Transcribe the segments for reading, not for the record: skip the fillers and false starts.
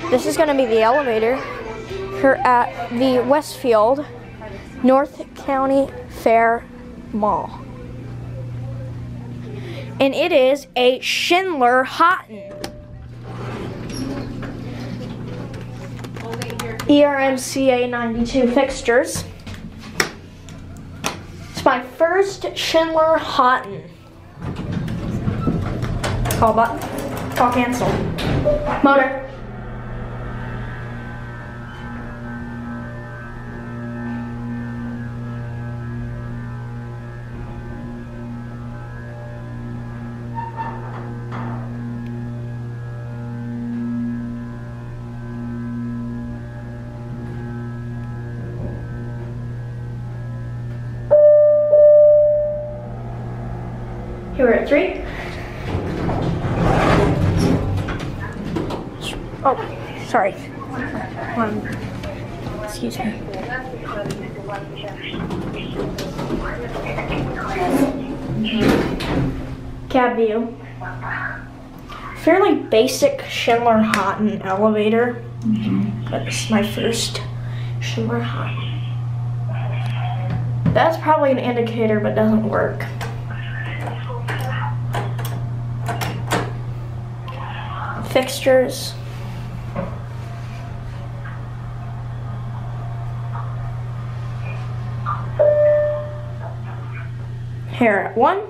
This is going to be the elevator here at the Westfield North County Fair Mall. And it is a SchindlerHaughton. ERMCA 92 fixtures. It's my first SchindlerHaughton. Call button. Call cancel. Motor. Here we're at 3. Oh, sorry. Excuse me. Cab view. Fairly basic SchindlerHaughton elevator, but this is my first SchindlerHaughton. That's probably an indicator, but doesn't work. Fixtures. Here at 1.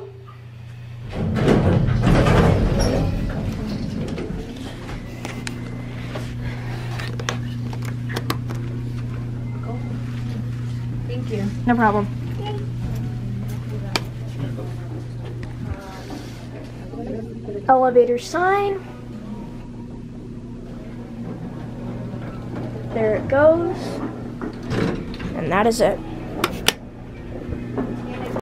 Thank you. No problem. Elevator sign. There it goes. And that is it.